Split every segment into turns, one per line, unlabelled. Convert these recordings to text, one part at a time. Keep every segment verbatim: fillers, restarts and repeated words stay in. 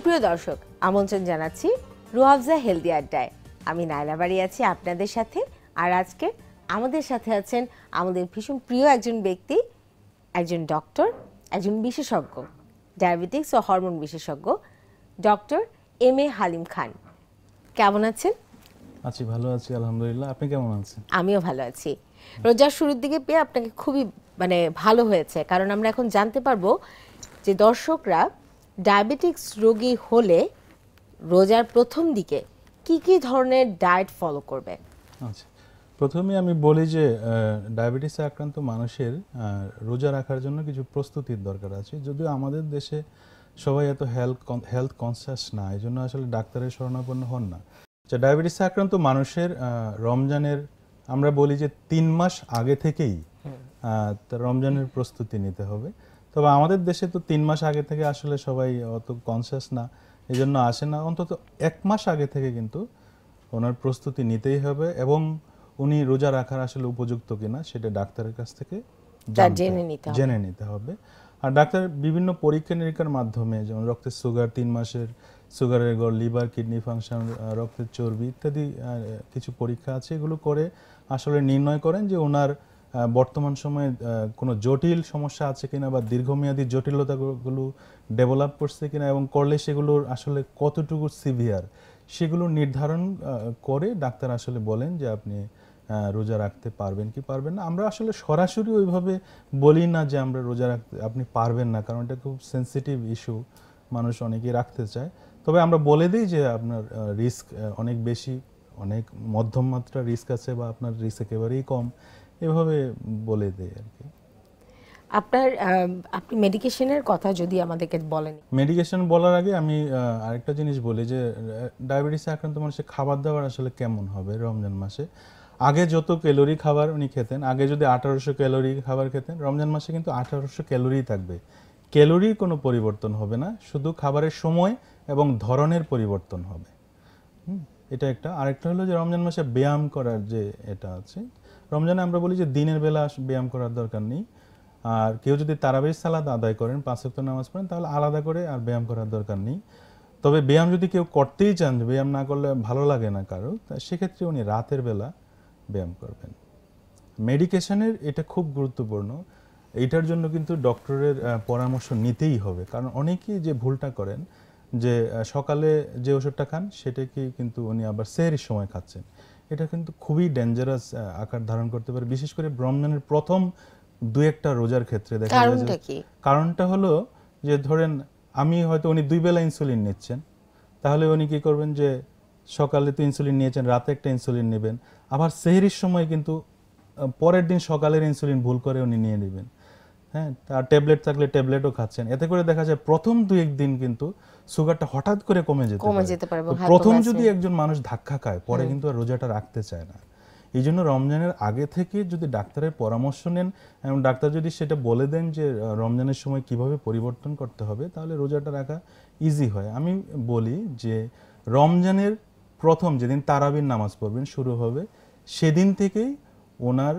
সুপ্রিয় দর্শক, আমন্ত্রণ জানাচ্ছি রুহাফজা হেলদি আড্ডায়। আমি নাইলা বাড়ি আছি আপনাদের সাথে। আর আজকে আমাদের সাথে আছেন আমাদের ভীষণ প্রিয় একজন ব্যক্তি, একজন ডক্টর, একজন বিশেষজ্ঞ, ডায়াবেটিক্স ও হরমোন বিশেষজ্ঞ, doctor M A Halim Khan. কেমন আছেন?
আছি, ভালো আছি আলহামদুলিল্লাহ। আপনি কেমন আছেন?
আমিও ভালো আছি। রোজার শুরুর দিকে পেয়ে আপনাকে খুবই মানে ভালো হয়েছে, কারণ আমরা এখন জানতে পারবো যে দর্শকরা ডায়াবেটিক্স রোগী হলে রোজার প্রথম দিকে কি কি ধরনের ডায়েট ফলো করবে।
আচ্ছা, প্রথমে আমি বলি যে ডায়াবেটিসে আক্রান্ত মানুষের রোজা রাখার জন্য কিছু প্রস্তুতির দরকার আছে। যদিও আমাদের দেশে সবাই এত হেলথ হেলথ কনসিয়াস না, এই জন্য আসলে ডাক্তারের শরণাপন্ন হন না। যে ডায়াবেটিসে আক্রান্ত মানুষের রমজানের আমরা বলি যে তিন মাস আগে থেকেই রমজানের প্রস্তুতি নিতে হবে। তবে আমাদের দেশে তো তিন মাস আগে থেকে আসলে সবাই অত কনসিয়াস না, এই জন্য আসে না। অন্তত এক মাস আগে থেকে কিন্তু ওনার প্রস্তুতি নিতেই হবে, এবং উনি রোজা রাখার আসলে উপযুক্ত কিনা সেটা ডাক্তারের কাছ থেকে জেনে নিতে হবে। আর ডাক্তার বিভিন্ন পরীক্ষা নিরীক্ষার মাধ্যমে, যেমন রক্তের সুগার, তিন মাসের সুগারের গড়, লিভার, কিডনি ফাংশন, রক্তের চর্বি ইত্যাদি কিছু পরীক্ষা আছে, এগুলো করে আসলে নির্ণয় করেন যে ওনার বর্তমান সময়ে কোনো জটিল সমস্যা আছে কিনা বা দীর্ঘমেয়াদী জটিলতাগুলো ডেভেলপ করছে কিনা, এবং করলে সেগুলোর আসলে কতটুকু সিভিয়ার সেগুলো নির্ধারণ করে ডাক্তার আসলে বলেন যে আপনি রোজা রাখতে পারবেন কি পারবেন না। আমরা আসলে সরাসরি ওইভাবে বলি না যে আমরা রোজা রাখতে আপনি পারবেন না, কারণ এটা খুব সেন্সিটিভ ইস্যু, মানুষ অনেকেই রাখতে চায়। তবে আমরা বলে দিই যে আপনার রিস্ক অনেক বেশি, অনেক মধ্যম মাত্রা রিস্ক আছে, বা আপনার রিস্ক একেবারেই কম, এভাবে বলে দেয় আর কি।
আপনার আপনি মেডিকেশনের কথা যদি আমাদেরকে বলেন।
মেডিকেশন বলার আগে আমি আরেকটা জিনিস বলি যে ডায়াবেটিসে আক্রান্ত মানুষের খাবার দাবার আসলে কেমন হবে রমজান মাসে। আগে যত ক্যালোরি খাবার উনি খেতেন, আগে যদি আঠারোশো ক্যালোরি খাবার খেতেন, রমজান মাসে কিন্তু আঠারোশো ক্যালোরি থাকবে, ক্যালোরির কোনো পরিবর্তন হবে না, শুধু খাবারের সময় এবং ধরনের পরিবর্তন হবে। এটা একটা। আরেকটা হলো যে রমজান মাসে ব্যায়াম করার যে এটা আছে, রমজানে আমরা বলি যে দিনের বেলা ব্যায়াম করার দরকার নেই। আর কেউ যদি তারাবির সালাত আদায় করেন, পাঁচ ওয়াক্ত নামাজ পড়েন, তাহলে আলাদা করে আর ব্যায়াম করার দরকার নেই। তবে ব্যায়াম যদি কেউ করতেই চান, ব্যায়াম না করলে ভালো লাগে না কারো, সেক্ষেত্রে উনি রাতের বেলা ব্যায়াম করবেন। মেডিকেশনের এটা খুব গুরুত্বপূর্ণ, এইটার জন্য কিন্তু ডক্টরের পরামর্শ নিতেই হবে। কারণ অনেকেই যে ভুলটা করেন যে সকালে যে ওষুধটা খান সেটাকে কিন্তু উনি আবার সেহরির সময় খাচ্ছেন, এটা কিন্তু খুবই ডেঞ্জারাস আকার ধারণ করতে পারে, বিশেষ করে রমজানের প্রথম দু একটা রোজার ক্ষেত্রে দেখা যায়। কারণটা হলো যে ধরেন আমি হয়তো উনি দুই বেলা ইনসুলিন নিচ্ছেন, তাহলে উনি কি করবেন যে সকালে তো ইনসুলিন নিয়েছেন, রাতে একটা ইনসুলিন নেবেন, আবার সেহরির সময় কিন্তু পরের দিন সকালের ইনসুলিন ভুল করে উনি নিয়ে নেবেন। হ্যাঁ, আর ট্যাবলেট থাকলে ট্যাবলেটও খাচ্ছেন। এতে করে দেখা যায় প্রথম দুই একদিন কিন্তু সুগারটা হঠাৎ করে কমে যেতে পারে। প্রথম যদি একজন মানুষ ধাক্কা খায়, পরে কিন্তু আর রোজাটা রাখতে চায় না। এই জন্য রমজানের আগে থেকে যদি ডাক্তারের পরামর্শ নেন, এবং ডাক্তার যদি সেটা বলে দেন যে রমজানের সময় কিভাবে পরিবর্তন করতে হবে, তাহলে রোজাটা রাখা ইজি হয়। আমি বলি যে রমজানের প্রথম যেদিন তারাবির নামাজ পড়বেন শুরু হবে, সেদিন থেকেই ওনার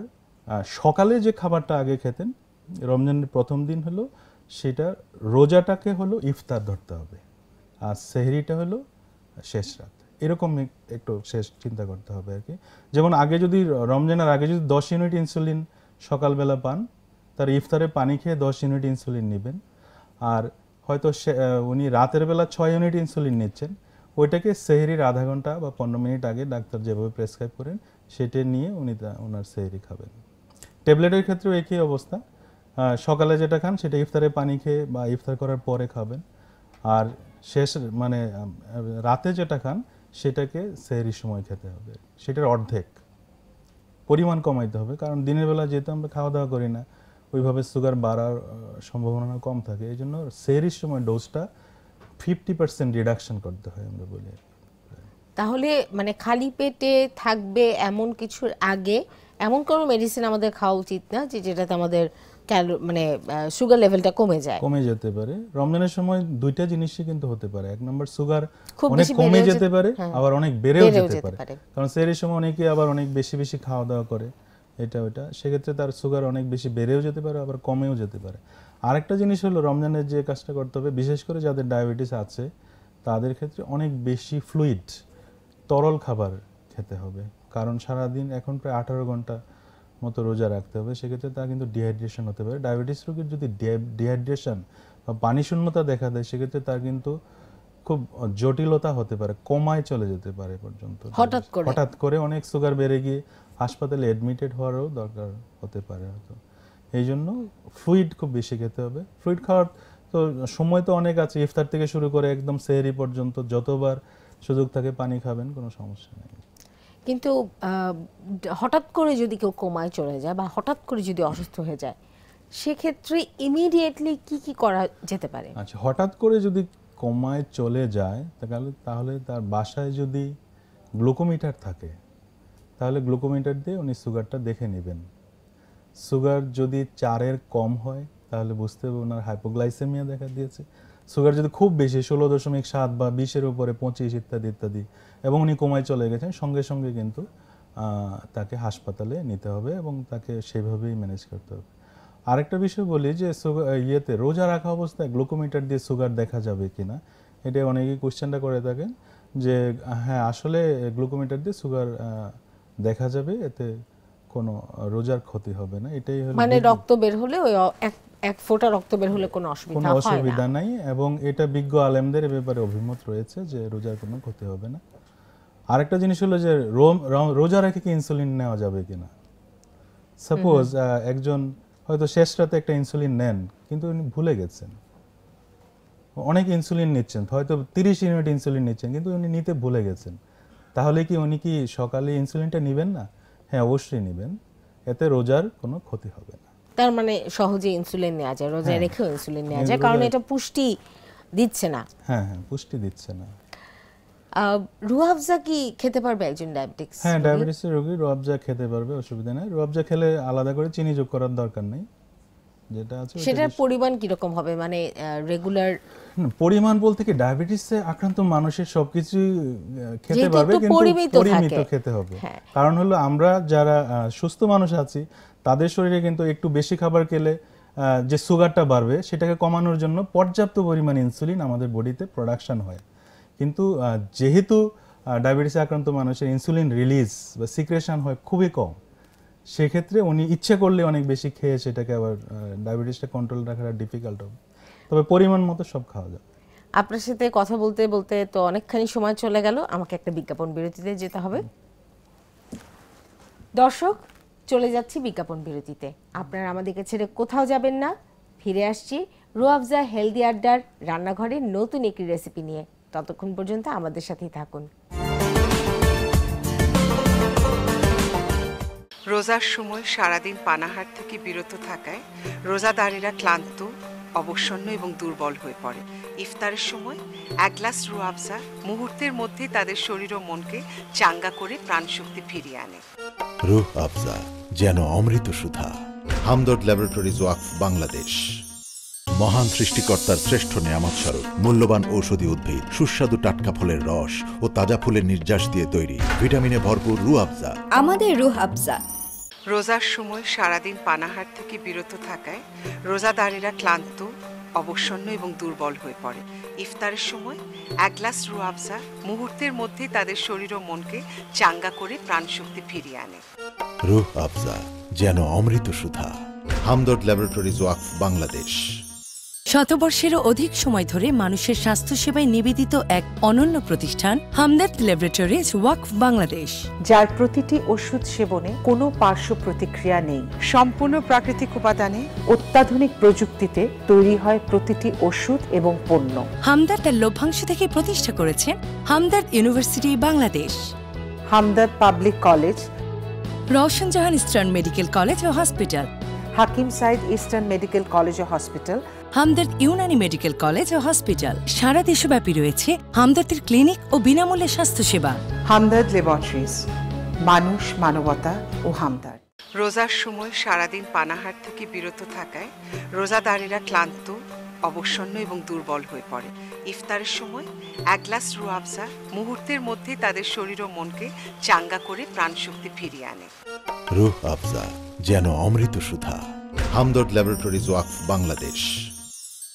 সকালে যে খাবারটা আগে খেতেন রমজানের প্রথম দিন হলো, সেটা রোজাটাকে হলো ইফতার ধরতে হবে, আর সেহরিটা হলো শেষ রাত, এরকম একটু শেষ চিন্তা করতে হবে আর কি। যেমন আগে যদি রমজানের আগে যদি দশ ইউনিট ইনসুলিন সকালবেলা পান, তার ইফতারে পানি খেয়ে দশ ইউনিট ইনসুলিন নেবেন। আর হয়তো উনি রাতের বেলা ছয় ইউনিট ইনসুলিন নিচ্ছেন, ওইটাকে সেহরির আধা ঘন্টা বা পনেরো মিনিট আগে ডাক্তার যেভাবে প্রেসক্রাইব করেন সেটা নিয়ে উনি ওনার সেহরি খাবেন। ট্যাবলেটের ক্ষেত্রেও একই অবস্থা, সকালে যেটা খান সেটা ইফতারে পানি খেয়ে বা ইফতার করার পরে খাবেন, আর শেষ মানে রাতে যেটা খান সেটাকে সেহরির সময় খেতে হবে, সেটার অর্ধেক পরিমাণ কমাইতে হবে। কারণ দিনের বেলা যেহেতু আমরা খাওয়া দাওয়া করি না, ওইভাবে সুগার বাড়ার সম্ভাবনা কম থাকে, এই জন্য সেহরির সময় ডোজটা ফিফটি পার্সেন্ট রিডাকশন করতে হয় আমরা বলি।
তাহলে মানে খালি পেটে থাকবে এমন কিছুর আগে এমন কোনো মেডিসিন আমাদের খাওয়া উচিত না যে যেটাতে আমাদের মানে সুগার লেভেলটা কমে যায়।
কমে যেতে পারে রমজানের সময় দুইটা জিনিসই কিন্তু হতে পারে। এক নম্বর সুগার অনেক কমে যেতে পারে, আবার অনেক বেড়েও যেতে পারে, কারণ সেহরির সময় অনেকে আবার অনেক বেশি বেশি খাওয়া দাওয়া করে, এটা ওটা, সেক্ষেত্রে তার সুগার অনেক বেশি বেড়েও যেতে পারে, আবার কমেও যেতে পারে। আরেকটা জিনিস হলো রমজানের যে কাজটা করতে হবে, বিশেষ করে যাদের ডায়াবেটিস আছে তাদের ক্ষেত্রে অনেক বেশি ফ্লুইড তরল খাবার খেতে হবে, কারণ সারাদিন এখন প্রায় আঠারো ঘন্টা মতো রোজা রাখতে হবে, সেক্ষেত্রে তা কিন্তু ডিহাইড্রেশন হতে পারে। ডায়াবেটিস রোগীর যদি ডিহাইড্রেশন বা পানি শূন্যতা দেখা দেয়, সেক্ষেত্রে তার কিন্তু খুব জটিলতা হতে পারে, কমায় চলে যেতে পারে পর্যন্ত,
হঠাৎ করে
হঠাৎ করে অনেক সুগার বেড়ে গিয়ে হাসপাতালে অ্যাডমিটেড হওয়ারও দরকার হতে পারে হয়তো। এই জন্য ফ্লুইড খুব বেশি খেতে হবে। ফ্লুইড খাওয়ার তো সময় তো অনেক আছে, ইফতার থেকে শুরু করে একদম সেহরি পর্যন্ত যতবার সুযোগ থাকে পানি খাবেন, কোনো সমস্যা নেই।
কিন্তু হঠাৎ করে যদি কেউ কোমায় চলে যায় বা হঠাৎ করে যদি অসুস্থ হয়ে যায়, সেক্ষেত্রে ইমিডিয়েটলি কি কি করা যেতে পারে?
আচ্ছা, হঠাৎ করে যদি কোমায় চলে যায় তাহলে তাহলে তার বাসায় যদি গ্লুকোমিটার থাকে, তাহলে গ্লুকোমিটার দিয়ে উনি সুগারটা দেখে নেবেন। সুগার যদি চারের কম হয় তাহলে বুঝতে হবে ওনার হাইপোগ্লাইসেমিয়া দেখা দিয়েছে। সুগার যদি খুব বেশি ষোলো দশমিক সাত বা বিশের উপরে পঁচিশ ইত্যাদি ইত্যাদি এবং উনি কোমায় চলে গেছেন, সঙ্গে সঙ্গে কিন্তু তাকে হাসপাতালে নিতে হবে এবং তাকে সেভাবেই ম্যানেজ করতে হবে। আরেকটা বিষয় বলি যে সুগার ইয়েতে রোজা রাখা অবস্থায় গ্লুকোমিটার দিয়ে সুগার দেখা যাবে কিনা, এটা অনেকেই কোশ্চেনটা করে থাকেন যে হ্যাঁ আসলে গ্লুকোমিটার দিয়ে সুগার দেখা যাবে, এতে কোনো রোজার ক্ষতি হবে না। এটাই হলো
মানে রক্ত বের হলে ওই এক এক ফোঁটা রক্ত বের হলে কোনো অসুবিধা হয় না,
কোনো অসুবিধা নাই, এবং এটা বিজ্ঞ আলেমদের এ ব্যাপারে অভিমত রয়েছে যে রোজার কোনো ক্ষতি হবে না। আরেকটা জিনিস হলো যে রোজা রেখে কি ইনসুলিন নেওয়া যাবে কিনা। সাপোজ একজন হয়তো শেষ রাতে একটা ইনসুলিন নেন কিন্তু উনি ভুলে গেছেন, অনেক ইনসুলিন নিচ্ছেন, হয়তো তিরিশ ইউনিট ইনসুলিন নিচ্ছেন কিন্তু উনি নিতে ভুলে গেছেন, তাহলে কি উনি কি সকালে ইনসুলিনটা নেবেন না? হ্যাঁ, অবশ্যই নেবেন, এতে রোজার কোনো ক্ষতি হবে না।
তার মানে সহজে ইনসুলিন নেওয়া যায়, রোজায় রেখেও ইনসুলিন নেওয়া যায়, কারণ এটা পুষ্টি দিচ্ছে না।
হ্যাঁ হ্যাঁ, পুষ্টি দিচ্ছে না।
রুয়াবজা কি খেতে পারবে একজন ডায়াবেটিস?
হ্যাঁ, ডায়াবেটিসের রোগী রুয়াবজা খেতে পারবে, অসুবিধা নেই। রুয়াবজা খেলে আলাদা করে চিনি যোগ করার দরকার নেই, যেটা আছে
সেটার পরিমাণ কি রকম হবে? মানে রেগুলার
পরিমাণ বলতে কি ডায়াবেটিসে আক্রান্ত মানুষের সবকিছু খেতে পারবে, কিন্তু পরিমিত খেতে হবে। কারণ হলো আমরা যারা সুস্থ মানুষ আছি তাদের শরীরে কিন্তু একটু বেশি খাবার খেলে যে সুগারটা বাড়বে সেটাকে কমানোর জন্য পর্যাপ্ত পরিমাণ ইনসুলিন আমাদের বডিতে প্রোডাকশন হয়, কিন্তু যেহেতু ডায়াবেটিসে আক্রান্ত মানুষের ইনসুলিন রিলিজ বা সিক্রেশন হয় খুবই কম, সেক্ষেত্রে উনি ইচ্ছে করলে অনেক বেশি খেয়ে সেটাকে আবার ডায়াবেটিসটা কন্ট্রোল রাখাটা ডিফিকাল্ট হবে, তবে পরিমাণ মতো সব খাওয়া যাবে।
আপনার সাথে কথা বলতে বলতে তো অনেকখানি সময় চলে গেল, আমাকে একটা বিজ্ঞাপন বিরতিতে যেতে হবে। দর্শক, চলে যাচ্ছি বিজ্ঞাপন বিরতিতে, আপনারা আমাদেরকে ছেড়ে কোথাও যাবেন না, ফিরে আসছি রুয়াবজা হেলদি আড্ডার রান্নাঘরের নতুন একটি রেসিপি নিয়ে। ততক্ষণ পর্যন্ত আমাদের সাথেই থাকুন।
রোজার সময় সারাদিন পানাহার থেকে বিরত থাকায় রোজাদারেরা ক্লান্ত, অবসন্ন এবং দুর্বল হয়ে পড়ে। ইফতারের সময় এক গ্লাস রুয়াবজা মুহূর্তের মধ্যে তাদের শরীর ও মনকে চাঙ্গা করে প্রাণশক্তি ফিরিয়ে আনে।
রুহ আফজা, যেন অমৃত সুধা। হামদর্দ ল্যাবরেটরিজ ওয়াকফ বাংলাদেশ। মহান সৃষ্টিকর্তার শ্রেষ্ঠ নেয়ামত স্বরূপ মূল্যবান ঔষধি উদ্ভিদ, সুস্বাদু টাটকা ফলের রস ও তাজা ফুলের নির্যাস দিয়ে তৈরি ভিটামিনে ভরপুর রুহ আফজা।
আমাদের রুহ আফজা।
রোজার সময় সারাদিন পানাহার থেকে বিরত থাকায় রোজাদারেরা ক্লান্ত, অবসন্ন এবং দুর্বল হয়ে পড়ে। ইফতারের সময় এক গ্লাস রুয়াবজা মুহূর্তের মধ্যে তাদের শরীর ও মনকে চাঙ্গা করে প্রাণশক্তি ফিরিয়ে আনে।
রুহ আফজা, যেন অমৃত সুধা। হামদর্দ ল্যাবরেটরিজ ওয়াকফ বাংলাদেশ।
শতবর্ষেরও অধিক সময় ধরে মানুষের স্বাস্থ্যসেবায় নিবেদিত এক অনন্য প্রতিষ্ঠান হামদর্দ ল্যাবরেটরিজ ওয়াকফ বাংলাদেশ,
যার প্রতিটি ওষুধ সেবনে কোনো পার্শ্ব প্রতিক্রিয়া নেই।
সম্পূর্ণ প্রাকৃতিক উপাদানে
অত্যাধুনিক প্রযুক্তিতে তৈরি হয় প্রতিটি ওষুধ এবং পণ্য।
হামদর্দ তার লভ্যাংশ থেকে প্রতিষ্ঠা করেছেন Hamdard university Bangladesh,
Hamdard public college,
Roushan Jahan eastern medical college ও hospital,
Hakim Said eastern medical college ও hospital,
Hamdard Unani medical college ও হসপিটাল। সারা দেশব্যাপী রয়েছে হামদর্দের ক্লিনিক ও বিনামূল্যে স্বাস্থ্যসেবা।
হামদর্দ ল্যাবরেটরিজ, মানুষ, মানবতা ও হামদর্দ।
রোজার সময় সারাদিন পানাহার থেকে বিরত থাকায় রোজাদারেরা ক্লান্ত, অবসন্ন এবং দুর্বল হয়ে পড়ে। ইফতারের সময় এক গ্লাস রুয়াবজা মুহূর্তের মধ্যে তাদের শরীর ও মনকে চাঙ্গা করে প্রাণশক্তি ফিরিয়ে আনে।
রুহ আফজা, যেন অমৃত সুধা। হামদর্দ ল্যাবরেটরিজ ওয়াকফ বাংলাদেশ।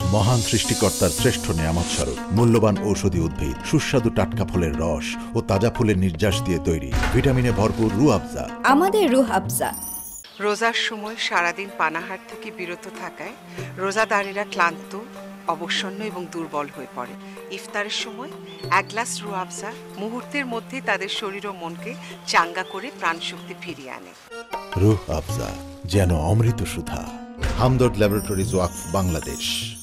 মহান সৃষ্টিকর্তার শ্রেষ্ঠ নেয়ামত স্বরূপ মূল্যবান ঔষধি উদ্ভিদ, সুস্বাদু টাটকা ফলের রস ও তাজা ফুলের নির্যাস দিয়ে তৈরি ভিটামিনে ভরপুর রুহ আফজা।
আমাদের রুহ আফজা।
রোজার সময় সারাদিন পানাহার থেকে বিরত থাকায় রোজাদারেরা ক্লান্ত, অবসন্ন এবং দুর্বল হয়ে পড়ে। ইফতারের সময় এক গ্লাস রুহ আফজা মুহূর্তের মধ্যেই তাদের শরীর ও মনকে চাঙ্গা করে প্রাণশক্তি ফিরিয়ে আনে।
রুহ আফজা, যেন অমৃত সুধা। হামদর্দ ল্যাবরেটরিজ ওয়াকফ বাংলাদেশ।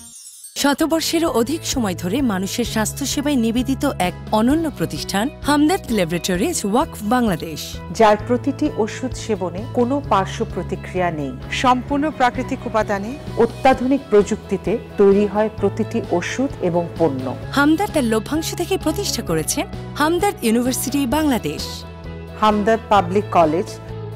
শতবর্ষেরও অধিক সময় ধরে মানুষের স্বাস্থ্যসেবায় নিবেদিত এক অনন্য প্রতিষ্ঠান হামদর্দ ল্যাবরেটরিজ ওয়াকফ বাংলাদেশ,
যার প্রতিটি ওষুধ সেবনে কোনো পার্শ্ব প্রতিক্রিয়া নেই।
সম্পূর্ণ প্রাকৃতিক উপাদানে
অত্যাধুনিক প্রযুক্তিতে তৈরি হয় প্রতিটি ওষুধ এবং পণ্য।
হামদর্দ তার লভ্যাংশ থেকে প্রতিষ্ঠা করেছেন Hamdard university Bangladesh,
Hamdard public college,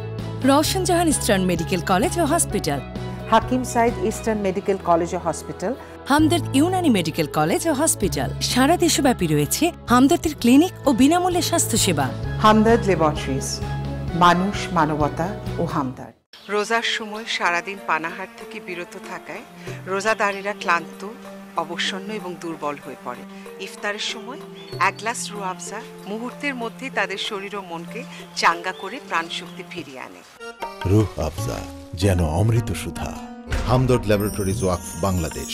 Roushan Jahan eastern medical college ও hospital,
Hakim Said eastern medical college ও hospital,
Hamdard Unani medical college ও হসপিটাল। সারা দেশব্যাপী রয়েছে হামদর্দের ক্লিনিক ও বিনামূল্যে স্বাস্থ্যসেবা।
হামদর্দ ল্যাবরেটরিজ, মানুষ, মানবতা ও হামদর্দ।
রোজার সময় সারাদিন পানাহার থেকে বিরত থাকায় রোজাদারেরা ক্লান্ত, অবসন্ন এবং দুর্বল হয়ে পড়ে। ইফতারের সময় এক গ্লাস রুহ আফজা মুহূর্তের মধ্যেই তাদের শরীর ও মনকে চাঙ্গা করে প্রাণশক্তি ফিরিয়ে আনে।
রুহ আফজা, যেন অমৃত সুধা। হামদর্দ ল্যাবরেটরিজ ওয়াকফ বাংলাদেশ।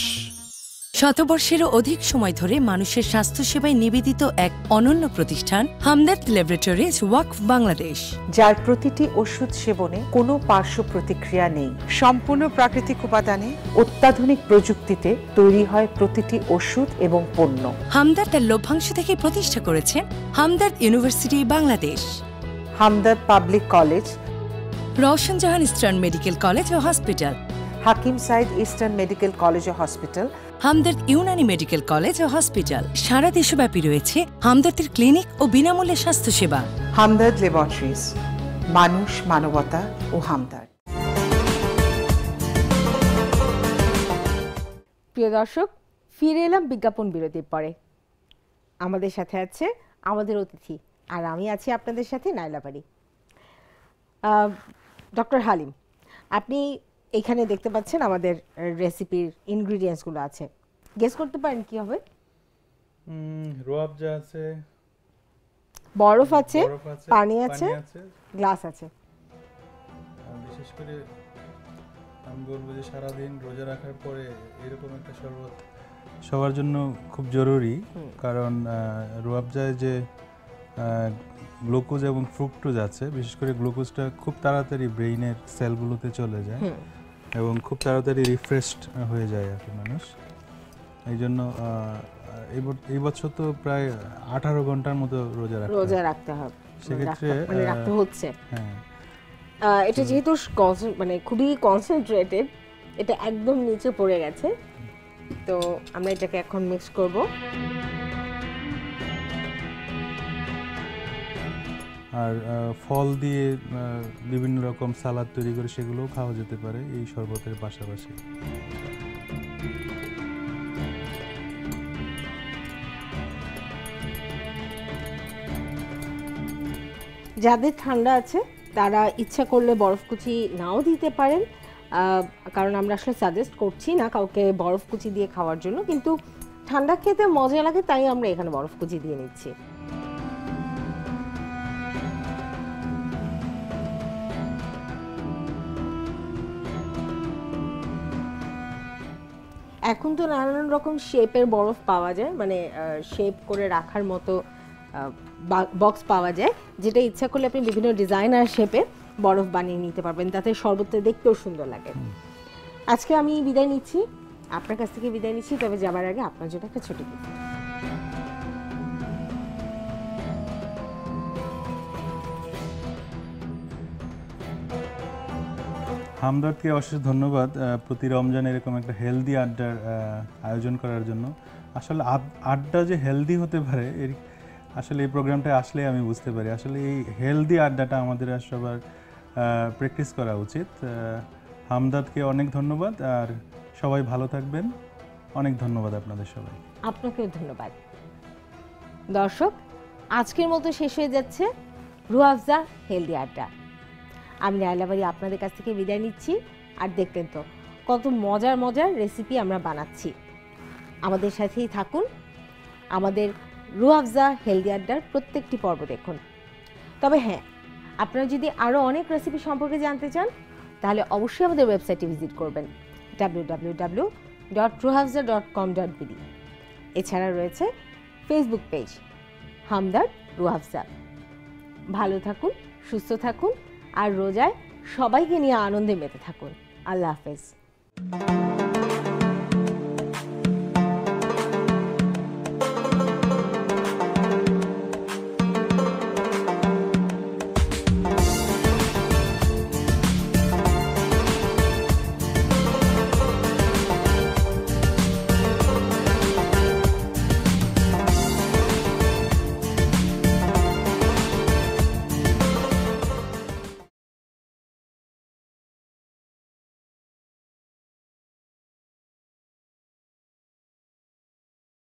শতবর্ষেরও অধিক সময় ধরে মানুষের স্বাস্থ্যসেবায় নিবেদিত এক অনন্য প্রতিষ্ঠান হামদর্দ ল্যাবরেটরিজ ওয়াকফ বাংলাদেশ,
যার প্রতিটি ওষুধ সেবনে কোনো পার্শ্ব প্রতিক্রিয়া নেই।
সম্পূর্ণ প্রাকৃতিক উপাদানে
অত্যাধুনিক প্রযুক্তিতে তৈরি হয় প্রতিটি ওষুধ এবং পণ্য।
হামদর্দ তার লভ্যাংশ থেকে প্রতিষ্ঠা করেছেন Hamdard university Bangladesh,
Hamdard public college,
Roushan Jahan eastern medical college ও hospital,
Hakim Said eastern medical college ও hospital,
Hamdard Unani medical college ও হসপিটাল। সারা দেশব্যাপী রয়েছে হামদর্দের ক্লিনিক ও বিনামূল্যে স্বাস্থ্যসেবা।
হামদর্দ ল্যাবরেটরিজ, মানুষ, মানবতা ও হামদর্দ।
প্রিয় দর্শক, ফিরে এলাম বিজ্ঞাপন বিরতির পরে। আমাদের সাথে আছে আমাদের অতিথি, আর আমি আছি আপনাদের সাথে নাইলাবাড়ি। ডক্টর হালিম, আপনি এখানে দেখতে পাচ্ছেন আমাদের রেসিপির ইনগ্রিডিয়েন্টসগুলো আছে। গেস করতে পারেন কি হবে?
রুহ আফজা আছে,
বরফ আছে,
বরফ আছে,
পানি আছে,
পানি আছে,
গ্লাস আছে।
আর বিশেষ করে আমি বলবো যে সারাদিন রোজা রাখার পরে এরকম একটা শরবত সবার জন্য খুব জরুরি, কারণ রুহ আফজায় যে গ্লুকোজ এবং ফ্রুক্টোজ আছে, বিশেষ করে গ্লুকোজটা খুব তাড়াতাড়ি ব্রেইনের সেলগুলোতে চলে যায় এবং খুব তাড়াতাড়ি রিফ্রেশড হয়ে যায় আর কি মানুষ। এই জন্য এই বছর তো প্রায় আঠারো ঘন্টার মতো রোজা রাখতে
রোজা রাখতে হবে,
সেক্ষেত্রে
মানে রাখতে হচ্ছে।
হ্যাঁ,
এটা যেহেতু মানে খুবই কনসেন্ট্রেটেড, এটা একদম নিচে পড়ে গেছে, তো আমরা এটাকে এখন মিক্স করব।
আর ফল দিয়ে বিভিন্ন রকম সালাদ তৈরি করে সেগুলোও খাওয়া যেতে পারে এই শরবতের পাশাপাশি।
যাদের ঠান্ডা আছে তারা ইচ্ছা করলে বরফ কুচি নাও দিতে পারেন, কারণ আমরা আসলে সাজেস্ট করছি না কাউকে বরফ কুচি দিয়ে খাওয়ার জন্য, কিন্তু ঠান্ডা খেতে মজা লাগে তাই আমরা এখানে বরফ কুচি দিয়ে নিচ্ছি। এখন তো নানান রকম শেপের বরফ পাওয়া যায়, মানে শেপ করে রাখার মতো বক্স পাওয়া যায়, যেটা ইচ্ছা করলে আপনি বিভিন্ন ডিজাইনার শেপে বরফ বানিয়ে নিতে পারবেন, তাতে শরবতটা দেখতেও সুন্দর লাগে। আজকে আমি বিদায় নিচ্ছি, আপনার কাছ থেকে বিদায় নিচ্ছি, তবে যাবার আগে আপনার জন্য একটা ছোট গিফট।
হামদর্দকে অশেষ ধন্যবাদ প্রতি রমজানে এরকম একটা হেলদি আড্ডার আয়োজন করার জন্য। আসলে আড্ডা যে হেলদি হতে পারে এর আসলে এই প্রোগ্রামটায় আসলে আমি বুঝতে পারি, আসলে এই হেলদি আড্ডাটা আমাদের সবার প্র্যাকটিস করা উচিত। হামদর্দকে অনেক ধন্যবাদ, আর সবাই ভালো থাকবেন। অনেক ধন্যবাদ আপনাদের সবাই।
আপনাকেও ধন্যবাদ। দর্শক, আজকের মতো শেষ হয়ে যাচ্ছে রুহ আফজা হেলদি আড্ডা। আমি নাইলাবাড়ি আপনাদের কাছ থেকে বিদায় নিচ্ছি। আর দেখলেন তো কত মজার মজার রেসিপি আমরা বানাচ্ছি। আমাদের সাথেই থাকুন, আমাদের রুয়াফজা হেলদি আড্ডার প্রত্যেকটি পর্ব দেখুন। তবে হ্যাঁ, আপনারা যদি আরও অনেক রেসিপি সম্পর্কে জানতে চান তাহলে অবশ্যই আমাদের ওয়েবসাইটে ভিজিট করবেন W W W dot Roohafza dot com dot BD. এছাড়া রয়েছে ফেসবুক পেজ হামদর্দ রুহাফজা। ভালো থাকুন, সুস্থ থাকুন, আর রোজায় সবাইকে নিয়ে আনন্দে মেতে থাকুন। আল্লাহ হাফেজ।